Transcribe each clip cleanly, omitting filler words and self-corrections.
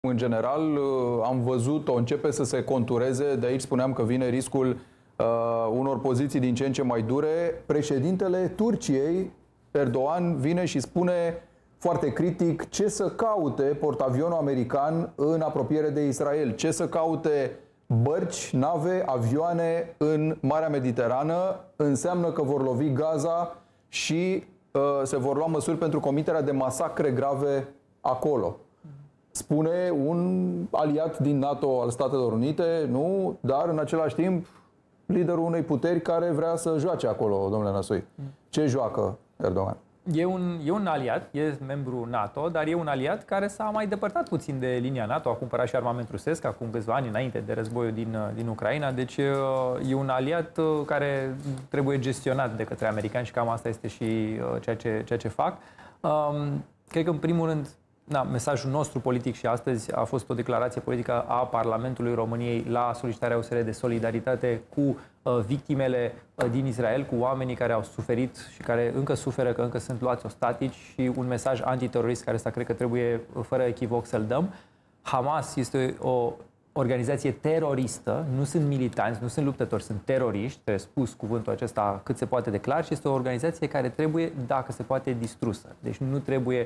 În general, am văzut-o începe să se contureze, de aici spuneam că vine riscul unor poziții din ce în ce mai dure. Președintele Turciei, Erdogan, vine și spune foarte critic ce să caute portavionul american în apropiere de Israel, ce să caute bărci, nave, avioane în Marea Mediterană, înseamnă că vor lovi Gaza și se vor lua măsuri pentru comiterea de masacre grave acolo. Spune un aliat din NATO al Statelor Unite, nu, dar în același timp liderul unei puteri care vrea să joace acolo, domnule Năsui. Ce joacă Erdogan? E un aliat, e membru NATO, dar e un aliat care s-a mai depărtat puțin de linia NATO, a cumpărat și armament rusesc acum câțiva ani înainte de războiul din Ucraina, deci e un aliat care trebuie gestionat de către americani și cam asta este și ceea ce fac. Cred că în primul rând mesajul nostru politic și astăzi a fost o declarație politică a Parlamentului României la solicitarea USR de solidaritate cu victimele din Israel, cu oamenii care au suferit și care încă suferă, că încă sunt luați ostatici, și un mesaj antiterorist care cred că trebuie fără echivoc să-l dăm. Hamas este o organizație teroristă, nu sunt militanți, nu sunt luptători, sunt teroriști, trebuie spus cuvântul acesta cât se poate de clar, și este o organizație care trebuie, dacă se poate, distrusă. Deci nu trebuie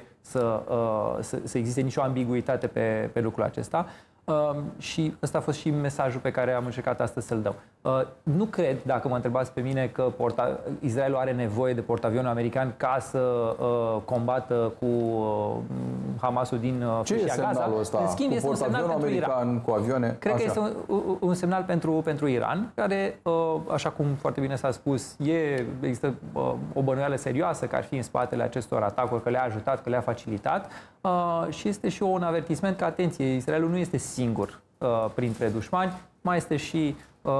să existe nicio ambiguitate pe lucrul acesta. Și ăsta a fost și mesajul pe care am încercat astăzi să-l dau. Nu cred, dacă mă întrebați pe mine, că Israelul are nevoie de portavionul american ca să combată cu Hamasul din Fâșia Gaza. Ăsta? În schimb, este un semnal pentru Iran. Cu avioane? Cred că este un semnal pentru Iran, care, așa cum foarte bine s-a spus, există o bănuială serioasă că ar fi în spatele acestor atacuri, că le-a ajutat, că le-a facilitat. Și este și un avertisment că, atenție, Israelul nu este singur printre dușmani, mai sunt și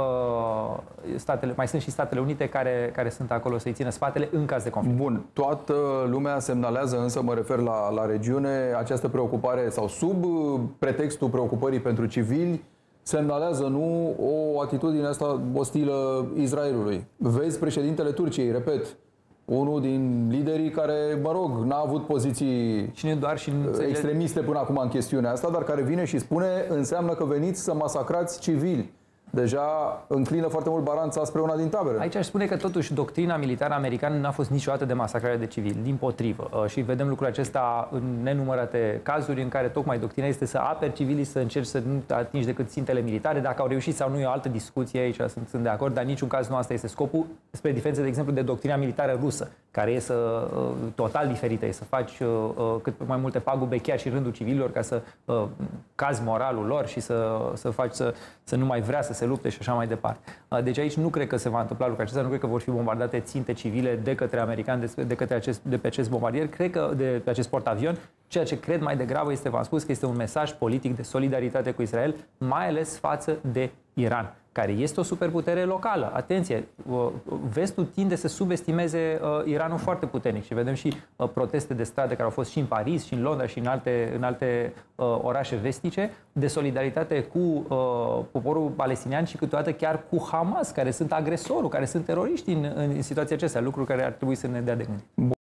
Statele Unite care sunt acolo să-i țină spatele în caz de conflict. Bun, toată lumea semnalează, însă mă refer la regiune, această preocupare, sau sub pretextul preocupării pentru civili, semnalează, nu, o atitudine asta ostilă Israelului. Vezi președintele Turciei, repet, unul din liderii care, mă rog, n-a avut poziții extremiste până acum în chestiunea asta, dar care vine și spune, înseamnă că veniți să masacrați civili. Deja înclină foarte mult balanța spre una din tabere. Aici aș spune că totuși doctrina militară americană n-a fost niciodată de masacrare de civili, dimpotrivă. Și vedem lucrul acesta în nenumărate cazuri în care tocmai doctrina este să aperi civilii, să încerci să nu atingi decât țintele militare. Dacă au reușit sau nu e o altă discuție, aici sunt de acord, dar în niciun caz nu asta este scopul, spre diferență, de exemplu, de doctrina militară rusă, care e total diferită, e să faci cât mai multe pagube chiar și în rândul civililor, ca să cazi moralul lor și să faci să nu mai vrea să se lupte și așa mai departe. Deci aici nu cred că se va întâmpla lucrul acesta, nu cred că vor fi bombardate ținte civile de către americani, de pe acest bombardier, cred că de pe acest portavion. Ceea ce cred mai degrabă este, v-am spus, că este un mesaj politic de solidaritate cu Israel, mai ales față de Iran, care este o superputere locală. Atenție, vestul tinde să subestimeze Iranul foarte puternic și vedem și proteste de stradă care au fost și în Paris, și în Londra, și în alte orașe vestice, de solidaritate cu poporul palestinian și câteodată chiar cu Hamas, care sunt agresorul, care sunt teroriști în situația acestea, lucruri care ar trebui să ne dea de gândit.